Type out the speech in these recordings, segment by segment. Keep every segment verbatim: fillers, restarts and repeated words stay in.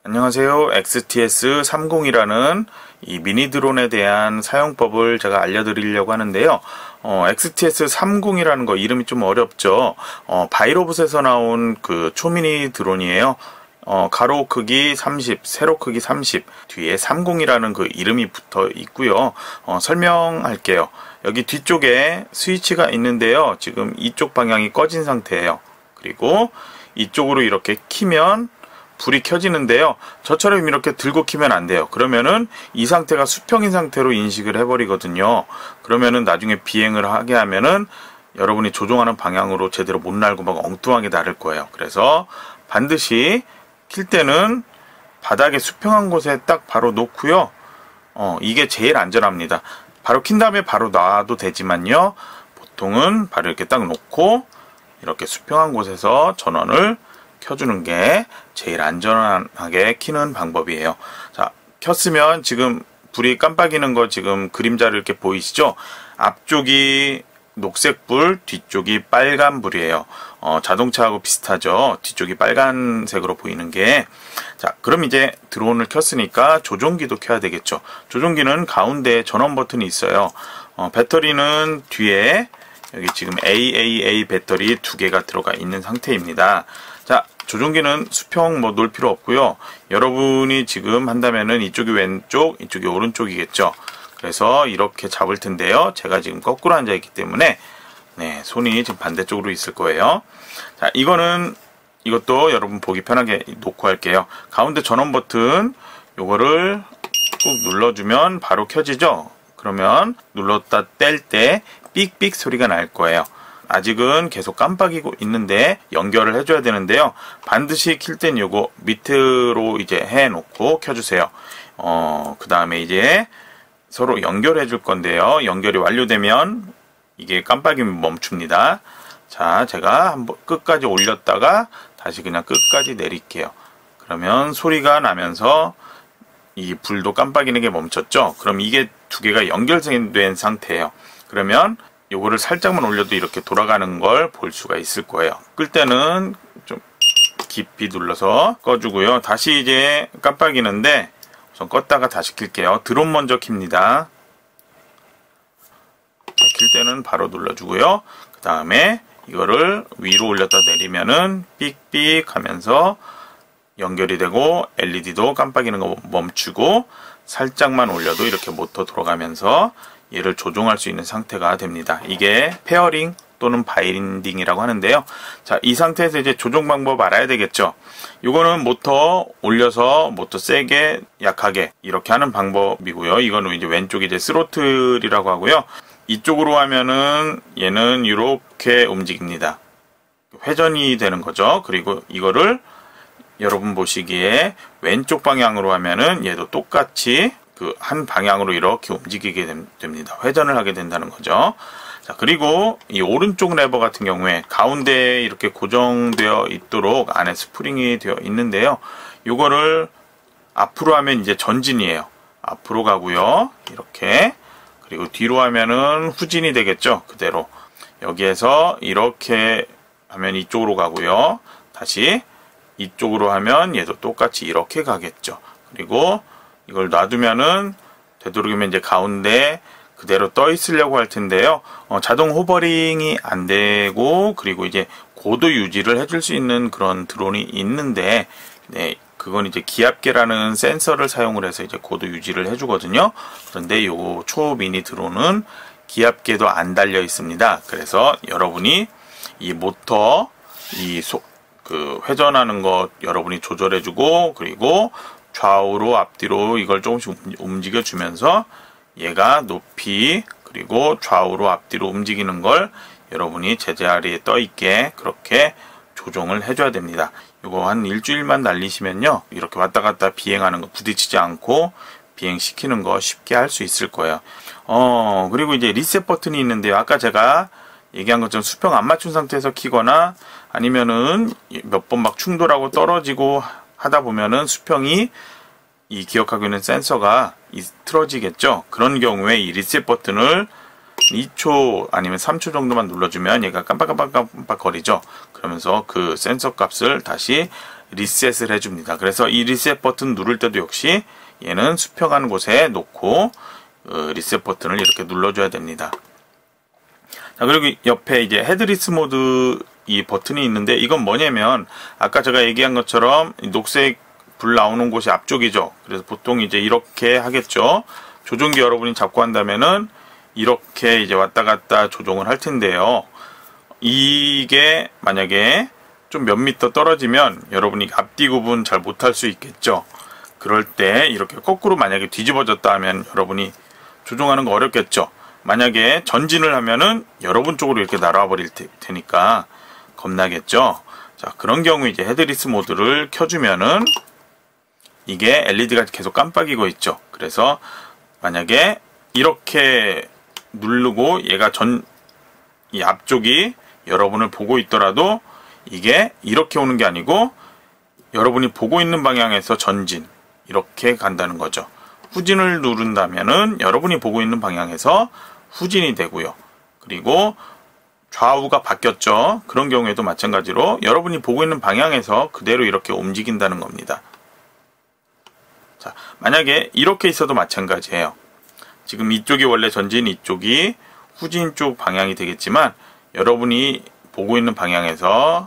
안녕하세요. 엑스티에스 삼십이라는 이 미니 드론에 대한 사용법을 제가 알려드리려고 하는데요. 어, 엑스티에스 삼십이라는 거 이름이 좀 어렵죠. 어, 바이로봇에서 나온 그 초미니 드론이에요. 어, 가로 크기 삼십, 세로 크기 삼십, 뒤에 삼십이라는 그 이름이 붙어 있고요. 어, 설명할게요. 여기 뒤쪽에 스위치가 있는데요. 지금 이쪽 방향이 꺼진 상태예요. 그리고 이쪽으로 이렇게 키면 불이 켜지는데요. 저처럼 이렇게 들고 키면 안 돼요. 그러면은 이 상태가 수평인 상태로 인식을 해버리거든요. 그러면은 나중에 비행을 하게 하면은 여러분이 조종하는 방향으로 제대로 못 날고 막 엉뚱하게 나를 거예요. 그래서 반드시 킬 때는 바닥에 수평한 곳에 딱 바로 놓고요. 어, 이게 제일 안전합니다. 바로 킨 다음에 바로 놔도 되지만요. 보통은 바로 이렇게 딱 놓고 이렇게 수평한 곳에서 전원을 켜주는 게 제일 안전하게 키는 방법이에요. 자, 켰으면 지금 불이 깜빡이는 거 지금 그림자를 이렇게 보이시죠? 앞쪽이 녹색 불, 뒤쪽이 빨간 불이에요. 어, 자동차하고 비슷하죠? 뒤쪽이 빨간색으로 보이는 게. 자, 그럼 이제 드론을 켰으니까 조종기도 켜야 되겠죠. 조종기는 가운데에 전원 버튼이 있어요. 어, 배터리는 뒤에 여기 지금 에이에이에이 배터리 두 개가 들어가 있는 상태입니다. 자, 조종기는 수평 뭐 놓을 필요 없고요. 여러분이 지금 한다면은 이쪽이 왼쪽, 이쪽이 오른쪽이겠죠. 그래서 이렇게 잡을 텐데요. 제가 지금 거꾸로 앉아 있기 때문에 네, 손이 지금 반대쪽으로 있을 거예요. 자, 이거는 이것도 여러분 보기 편하게 놓고 할게요. 가운데 전원 버튼 요거를 꾹 눌러주면 바로 켜지죠. 그러면 눌렀다 뗄 때 삑삑 소리가 날 거예요. 아직은 계속 깜빡이고 있는데 연결을 해줘야 되는데요. 반드시 킬 땐 요거 밑으로 이제 해놓고 켜주세요. 어, 그 다음에 이제 서로 연결해 줄 건데요. 연결이 완료되면 이게 깜빡이면 멈춥니다. 자, 제가 한번 끝까지 올렸다가 다시 그냥 끝까지 내릴게요. 그러면 소리가 나면서 이 불도 깜빡이는 게 멈췄죠. 그럼 이게 두 개가 연결된 상태예요. 그러면 요거를 살짝만 올려도 이렇게 돌아가는 걸 볼 수가 있을 거예요. 끌 때는 좀 깊이 눌러서 꺼주고요. 다시 이제 깜빡이는데 우선 껐다가 다시 킬게요. 드론 먼저 킵니다. 킬 때는 바로 눌러주고요. 그 다음에 이거를 위로 올렸다 내리면은 삑삑 하면서 연결이 되고 엘이디도 깜빡이는 거 멈추고 살짝만 올려도 이렇게 모터 돌아가면서 얘를 조종할 수 있는 상태가 됩니다. 이게 페어링 또는 바인딩이라고 하는데요. 자, 이 상태에서 이제 조종 방법 알아야 되겠죠. 이거는 모터 올려서 모터 세게 약하게 이렇게 하는 방법이고요. 이거는 이제 왼쪽이 이제 스로틀이라고 하고요. 이쪽으로 하면은 얘는 이렇게 움직입니다. 회전이 되는 거죠. 그리고 이거를 여러분 보시기에 왼쪽 방향으로 하면은 얘도 똑같이 그 한 방향으로 이렇게 움직이게 됩니다. 회전을 하게 된다는 거죠. 자, 그리고 이 오른쪽 레버 같은 경우에 가운데에 이렇게 고정되어 있도록 안에 스프링이 되어 있는데요. 요거를 앞으로 하면 이제 전진이에요. 앞으로 가고요. 이렇게. 그리고 뒤로 하면은 후진이 되겠죠. 그대로. 여기에서 이렇게 하면 이쪽으로 가고요. 다시 이쪽으로 하면 얘도 똑같이 이렇게 가겠죠. 그리고 이걸 놔두면은 되도록이면 이제 가운데 그대로 떠 있으려고 할 텐데요. 어, 자동 호버링이 안 되고 그리고 이제 고도 유지를 해줄 수 있는 그런 드론이 있는데 네, 그건 이제 기압계라는 센서를 사용을 해서 이제 고도 유지를 해주거든요. 그런데 요 초미니 드론은 기압계도 안 달려 있습니다. 그래서 여러분이 이 모터 이 소, 그 회전하는 것 여러분이 조절해주고 그리고 좌우로 앞뒤로 이걸 조금씩 움직여 주면서 얘가 높이 그리고 좌우로 앞뒤로 움직이는 걸 여러분이 제자리에 떠 있게 그렇게 조종을 해줘야 됩니다. 이거 한 일주일만 날리시면요 이렇게 왔다 갔다 비행하는 거 부딪히지 않고 비행시키는 거 쉽게 할 수 있을 거예요. 어 그리고 이제 리셋 버튼이 있는데요. 아까 제가 얘기한 것처럼 수평 안 맞춘 상태에서 키거나 아니면은 몇 번 막 충돌하고 떨어지고 하다 보면은 수평이 이 기억하고 있는 센서가 틀어지겠죠. 그런 경우에 이 리셋 버튼을 이 초 아니면 삼 초 정도만 눌러주면 얘가 깜빡깜빡깜빡 거리죠. 그러면서 그 센서 값을 다시 리셋을 해줍니다. 그래서 이 리셋 버튼 누를 때도 역시 얘는 수평하는 곳에 놓고 어, 리셋 버튼을 이렇게 눌러줘야 됩니다. 자, 그리고 옆에 이제 헤드리스 모드 이 버튼이 있는데 이건 뭐냐면 아까 제가 얘기한 것처럼 녹색 불 나오는 곳이 앞쪽이죠. 그래서 보통 이제 이렇게 하겠죠. 조종기 여러분이 잡고 한다면은 이렇게 이제 왔다 갔다 조종을 할 텐데요. 이게 만약에 좀 몇 미터 떨어지면 여러분이 앞뒤 구분 잘 못할 수 있겠죠. 그럴 때 이렇게 거꾸로 만약에 뒤집어졌다 하면 여러분이 조종하는 거 어렵겠죠. 만약에 전진을 하면은 여러분 쪽으로 이렇게 날아와 버릴 테니까 겁나겠죠. 자, 그런 경우 이제 헤드리스 모드를 켜주면은 이게 엘이디가 계속 깜빡이고 있죠. 그래서 만약에 이렇게 누르고 얘가 전, 이 앞쪽이 여러분을 보고 있더라도 이게 이렇게 오는 게 아니고 여러분이 보고 있는 방향에서 전진 이렇게 간다는 거죠. 후진을 누른다면은 여러분이 보고 있는 방향에서 후진이 되고요. 그리고 좌우가 바뀌었죠. 그런 경우에도 마찬가지로 여러분이 보고 있는 방향에서 그대로 이렇게 움직인다는 겁니다. 자, 만약에 이렇게 있어도 마찬가지예요. 지금 이쪽이 원래 전진, 이쪽이 후진 쪽 방향이 되겠지만 여러분이 보고 있는 방향에서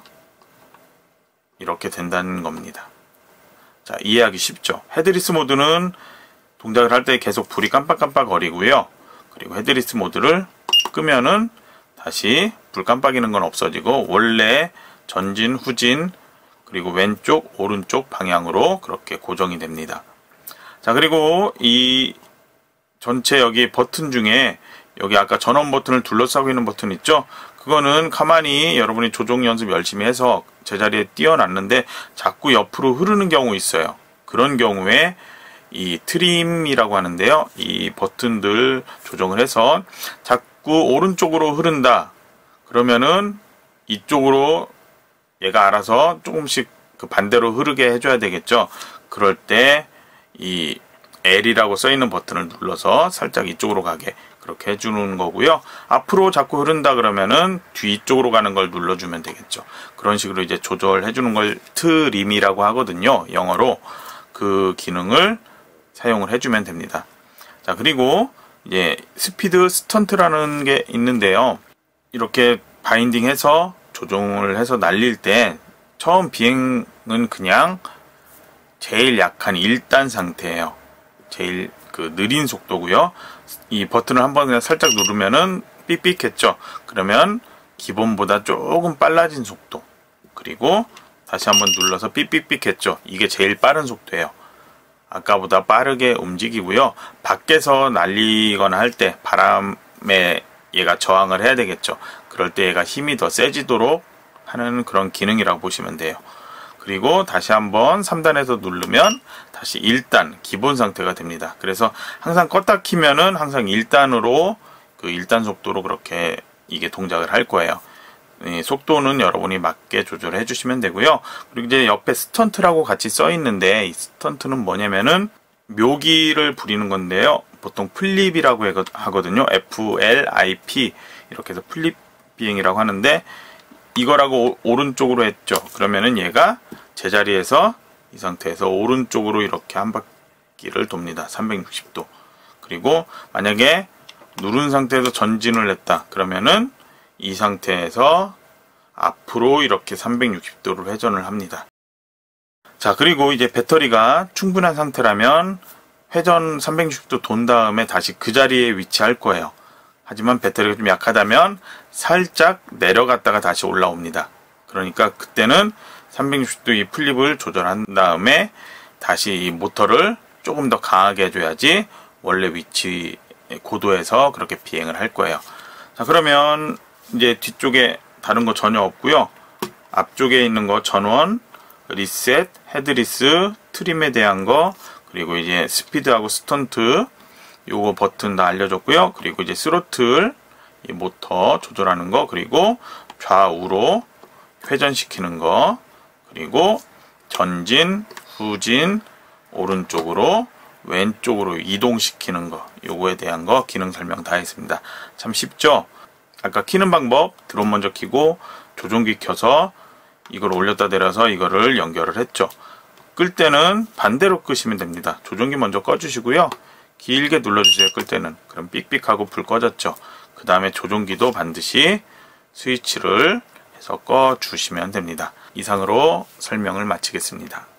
이렇게 된다는 겁니다. 자, 이해하기 쉽죠? 헤드리스 모드는 동작을 할 때 계속 불이 깜빡깜빡 거리고요. 그리고 헤드리스 모드를 끄면은 다시 불 깜빡이는 건 없어지고 원래 전진, 후진, 그리고 왼쪽, 오른쪽 방향으로 그렇게 고정이 됩니다. 자, 그리고 이 전체 여기 버튼 중에 여기 아까 전원 버튼을 둘러싸고 있는 버튼 있죠? 그거는 가만히 여러분이 조종 연습 열심히 해서 제자리에 띄워놨는데 자꾸 옆으로 흐르는 경우 있어요. 그런 경우에 이 트림이라고 하는데요. 이 버튼들 조정을 해서 자꾸 오른쪽으로 흐른다. 그러면은 이쪽으로 얘가 알아서 조금씩 그 반대로 흐르게 해줘야 되겠죠. 그럴 때 이 L이라고 써있는 버튼을 눌러서 살짝 이쪽으로 가게 그렇게 해주는 거고요. 앞으로 자꾸 흐른다 그러면은 뒤쪽으로 가는 걸 눌러주면 되겠죠. 그런 식으로 이제 조절해주는 걸 트림이라고 하거든요. 영어로 그 기능을 사용을 해주면 됩니다. 자, 그리고 이제 스피드 스턴트라는 게 있는데요. 이렇게 바인딩해서 조종을 해서 날릴 때 처음 비행은 그냥 제일 약한 일 단 상태예요. 제일 그 느린 속도고요. 이 버튼을 한번 그냥 살짝 누르면은 삑삑했죠. 그러면 기본보다 조금 빨라진 속도. 그리고 다시 한번 눌러서 삑삑삑했죠. 이게 제일 빠른 속도예요. 아까보다 빠르게 움직이고요. 밖에서 날리거나 할 때 바람에 얘가 저항을 해야 되겠죠. 그럴 때 얘가 힘이 더 세지도록 하는 그런 기능이라고 보시면 돼요. 그리고 다시 한번 삼 단에서 누르면 다시 일 단 기본 상태가 됩니다. 그래서 항상 껐다 키면은 항상 일 단으로 그 일 단 속도로 그렇게 이게 동작을 할 거예요. 이 속도는 여러분이 맞게 조절해 주시면 되고요. 그리고 이제 옆에 스턴트라고 같이 써 있는데 이 스턴트는 뭐냐면은 묘기를 부리는 건데요. 보통 플립이라고 하거든요. 에프 엘 아이 피 이렇게 해서 플립 비행이라고 하는데 이거라고 오, 오른쪽으로 했죠. 그러면은 얘가 제자리에서 이 상태에서 오른쪽으로 이렇게 한 바퀴를 돕니다. 삼백육십 도. 그리고 만약에 누른 상태에서 전진을 했다. 그러면은 이 상태에서 앞으로 이렇게 삼백육십 도로 회전을 합니다. 자, 그리고 이제 배터리가 충분한 상태라면 회전 삼백육십 도 돈 다음에 다시 그 자리에 위치할 거예요. 하지만 배터리가 좀 약하다면 살짝 내려갔다가 다시 올라옵니다. 그러니까 그때는 삼백육십 도 이 플립을 조절한 다음에 다시 이 모터를 조금 더 강하게 해줘야지 원래 위치 고도에서 그렇게 비행을 할 거예요. 자, 그러면 이제 뒤쪽에 다른 거 전혀 없고요. 앞쪽에 있는 거 전원, 리셋, 헤드리스, 트림에 대한 거, 그리고 이제 스피드하고 스턴트 요거 버튼 다 알려줬고요. 그리고 이제 스로틀, 이 모터 조절하는 거, 그리고 좌우로 회전시키는 거, 그리고 전진, 후진, 오른쪽으로 왼쪽으로 이동시키는 거, 요거에 대한 거 기능 설명 다 했습니다. 참 쉽죠? 아까 키는 방법, 드론 먼저 키고 조종기 켜서 이걸 올렸다 내려서 이거를 연결을 했죠. 끌 때는 반대로 끄시면 됩니다. 조종기 먼저 꺼주시고요. 길게 눌러주세요. 끌 때는. 그럼 삑삑하고 불 꺼졌죠. 그 다음에 조종기도 반드시 스위치를 해서 꺼주시면 됩니다. 이상으로 설명을 마치겠습니다.